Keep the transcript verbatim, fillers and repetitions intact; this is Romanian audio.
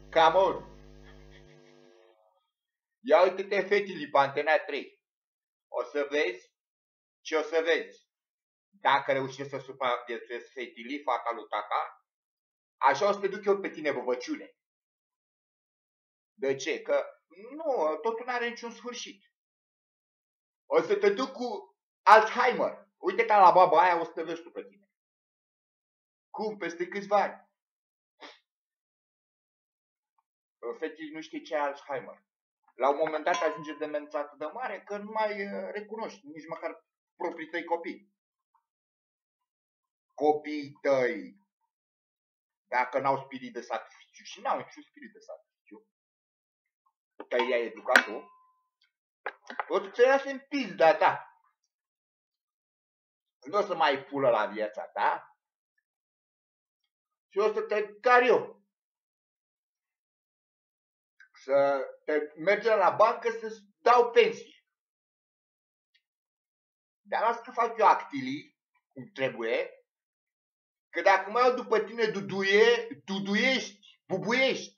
Come on! Ia uite-te, fetele, pe Antena trei. O să vezi ce o să vezi. Dacă reușești să supraviețuiesc fetele, fata lui tata, așa o să te duc eu pe tine, băbăciune. De ce? Că nu, totul nu are niciun sfârșit. O să te duc cu Alzheimer. Uite ca la baba aia o să te vezi tu pe tine. Cum? Peste câțiva ani. Fetele nu știe ce e Alzheimer. La un moment dat ajunge demența atât de mare că nu mai recunoști nici măcar proprii tăi copii. Copiii tăi, dacă n-au spirit de sacrificiu, și n-au niciun spirit de sacrificiu, că i-ai educat tu, o să te lase în pizda ta. Nu o să mai pulă la viața ta și o să te car eu. Să te mergi la bancă să-ți dau pensie. Dar las că fac eu actilii, cum trebuie, că dacă mă iau după tine duduie, duduiești, bubuiești.